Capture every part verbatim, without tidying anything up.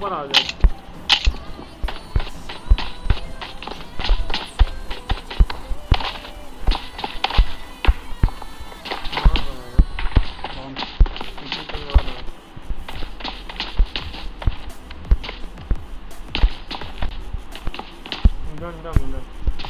और आ जाए। Done, done, done.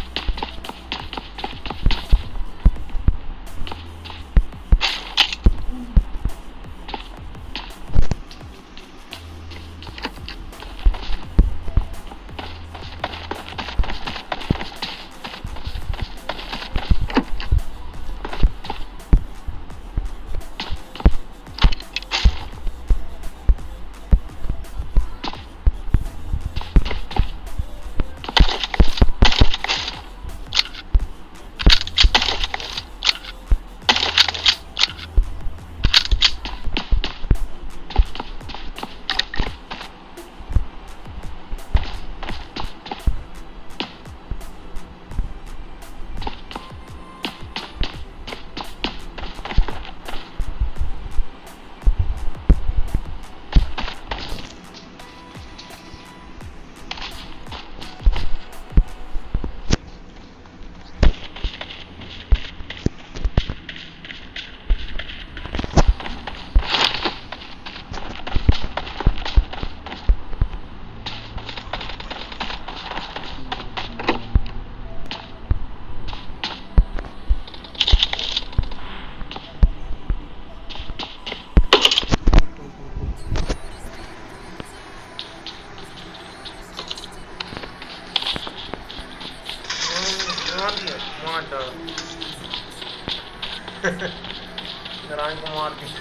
Narayan Kumar की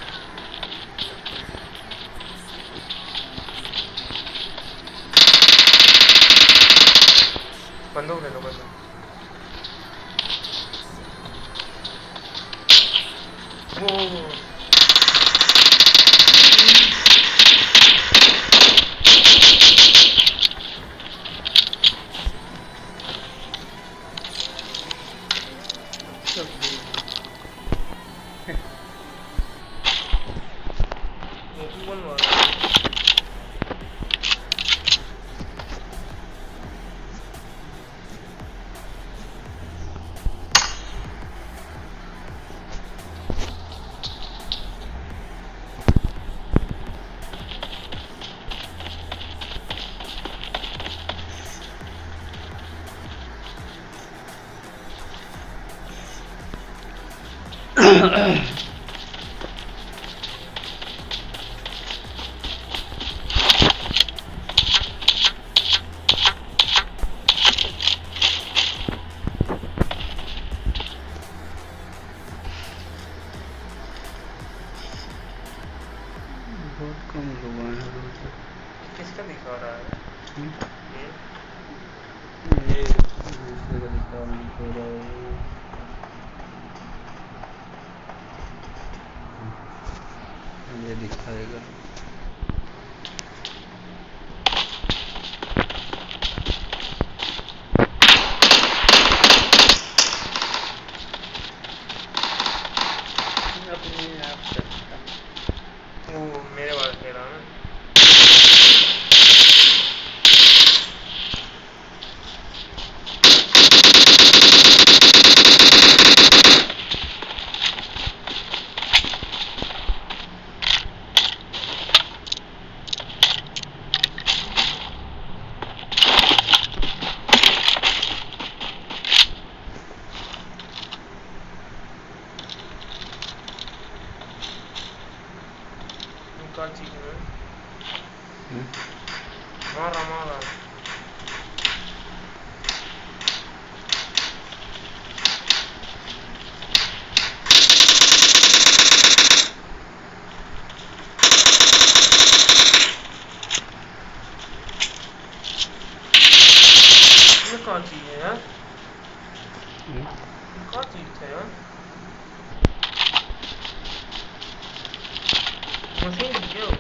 बंदूक ले लो बंदूक। वो बहुत कम लोग आए हैं। किसका दिखा रहा है ये? ये दूसरे का दिखा रहा है। ये दिखाएगा अपने आप चलता। वो मेरे पास दे रहा है क्या चीज है? मारा मारा ये क्या चीज है यार? क्या चीज है यार? मशीन क्यों?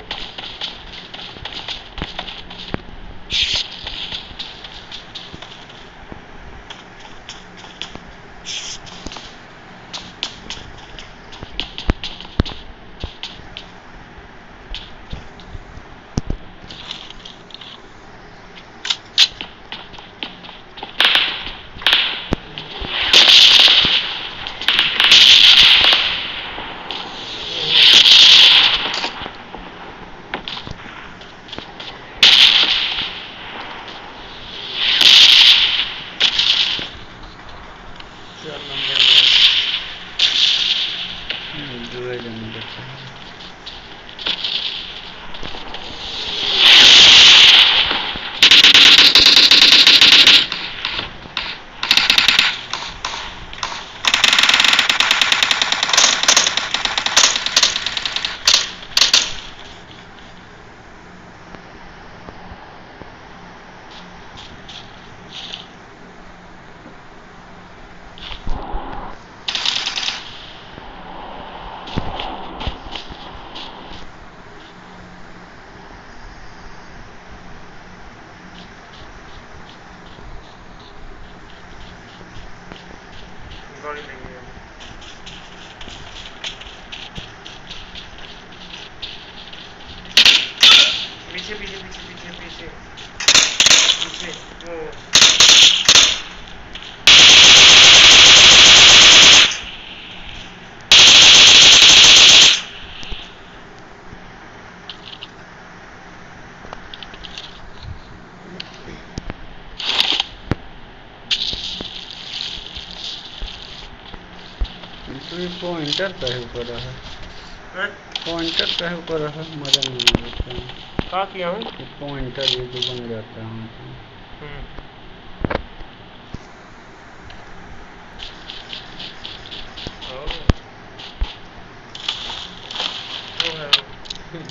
रिकॉर्डिंग लगी है। पीछे पीछे पीछे पीछे पीछे पीछे वो तो ये पॉइंटर का है ऊपर है, हैं? पॉइंटर का है ऊपर है, मजा नहीं आता है। क्या किया हूँ? ये पॉइंटर ये जो बन जाता है हमको। हम्म ओह, वो है वो।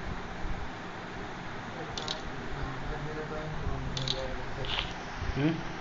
हम्म